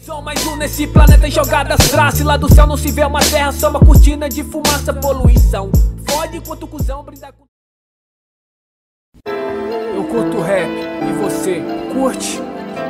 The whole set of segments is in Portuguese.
Só mais um nesse planeta em jogadas trace. Lá do céu não se vê uma terra, só uma cortina de fumaça, poluição. Fode enquanto o cuzão brinda com... Eu curto rap, e você, curte?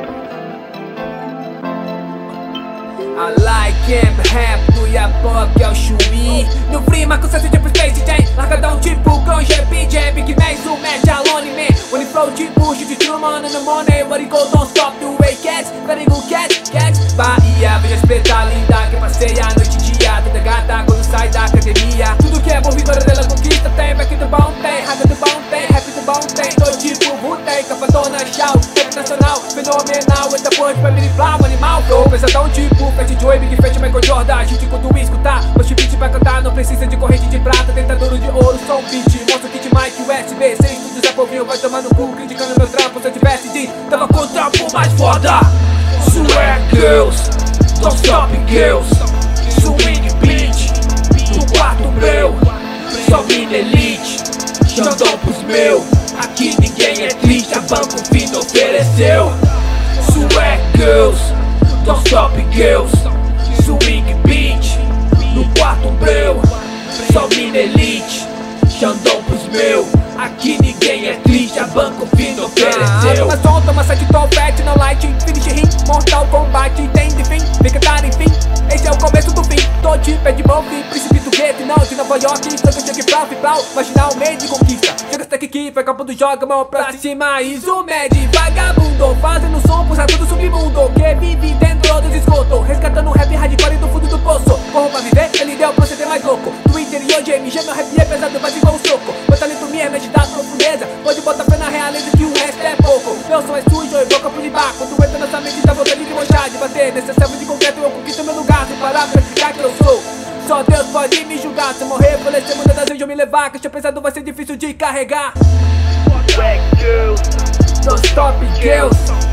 I like him, rap do Yapok é o Chuí. No prima com senso tipo Space Jam, largadão tipo Grunge, BJ, Big Mac, o Match, Alone Man. When he flow tipo Shit Truman in the morning, but he go don't stop the way cats, very good cats. Bahia, veja as preta linda, que passeia a noite e dia. Toda gata quando sai da academia. Tudo que é bom, vitória dela conquista. Tem back do bom, tem raga do bom, tem rap do bom, tem. Tô tipo Wu-Tang, capadona, chau, rap nacional, fenomenal. Essa porra de família inflama, animal. Tô pesadão tipo Fat Joey, Big Fat, Michael Jordan. A gente quando escutar, post beat pra cantar. Não precisa de corrente de prata, tentador de ouro, som beat. Mostra o kit Mike USB, sem estúdios Apple, vai tomar no cu, criticando meu trampo. Se eu tivesse de, tava com o trampo mais foda. Swag Girls, Don't Stop Girls, Swing Beat, no quarto meu, só mina elite, Xandão pros meu, aqui ninguém é triste, a Banco Fim ofereceu. Swag Girls, Don't Stop Girls, Swing Beat, no quarto meu, só mina elite, Xandão pros meu, aqui ninguém é triste, a Banco Fim ofereceu. Toma som, toma set, fat, no light, finish rim, Mortal Kombat, entende fim, fica cara enfim, esse é o começo do fim. Tô de pé de mão, fim, príncipe do gueto, não, de Nova York, só que eu cheguei plau, marginal, meio de conquista. Chega até aqui, vai campo do joga, mão pra cima, iso med, vagabundo, fazendo som pro rato do submundo, que vive dentro dos esgotos, resgatando rap hardcore do fundo do poço. Corro pra viver, ele deu pra ser mais louco, Twitter e hoje MG, meu rap é pesado, mas igual um soco. Meu talento me remete da profundeza, pode botar fé na realeza que o resto é pouco. Meu som é sujo, eu boca pro libar, quando entra nessa mente dá vontade de manchar, de bater. Nesse selva de concreto eu conquisto meu lugar, sem parar pra explicar que eu sou. Só Deus pode me julgar, se eu morrer, falecer, muda das vezes eu me levar. Caixa pesado vai ser difícil de carregar. Swag Girls, Don't Stop Girls,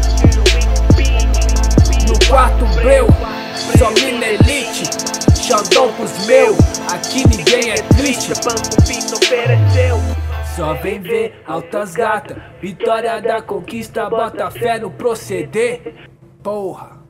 no quarto meu, só mina elite, Xandão pros meu, aqui ninguém é triste, Banco Fim ofereceu. Só vem ver altas gata, vitória da conquista, bota fé no proceder, porra.